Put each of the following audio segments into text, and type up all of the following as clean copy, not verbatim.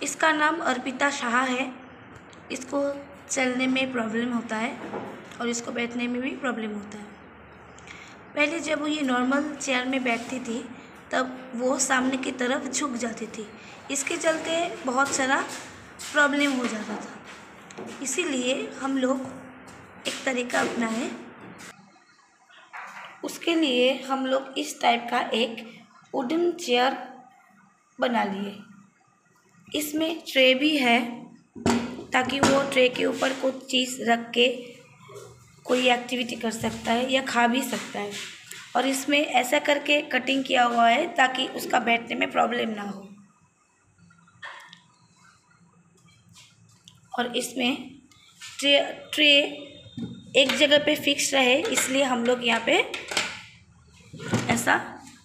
इसका नाम अर्पिता शाह है। इसको चलने में प्रॉब्लम होता है और इसको बैठने में भी प्रॉब्लम होता है। पहले जब वो ये नॉर्मल चेयर में बैठती थी तब वो सामने की तरफ झुक जाती थी, इसके चलते बहुत सारा प्रॉब्लम हो जाता था। इसीलिए हम लोग एक तरीका अपनाए। उसके लिए हम लोग इस टाइप का एक वुडन चेयर बना लिए। इसमें ट्रे भी है ताकि वो ट्रे के ऊपर कुछ चीज़ रख के कोई एक्टिविटी कर सकता है या खा भी सकता है। और इसमें ऐसा करके कटिंग किया हुआ है ताकि उसका बैठने में प्रॉब्लम ना हो। और इसमें ट्रे एक जगह पे फिक्स रहे, इसलिए हम लोग यहाँ पे ऐसा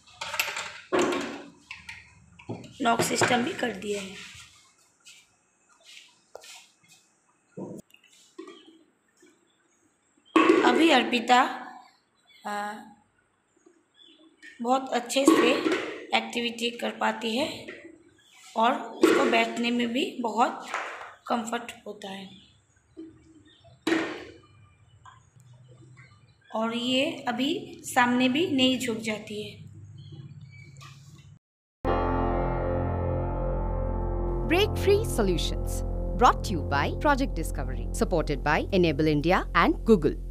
लॉक सिस्टम भी कर दिया है। अभी अर्पिता बहुत अच्छे से एक्टिविटी कर पाती है और उसको बैठने में भी बहुत कंफर्ट होता है। और ये अभी सामने भी नहीं झुक जाती है। Break Free Solutions, brought to you by Project Discovery, supported by Enable India and Google.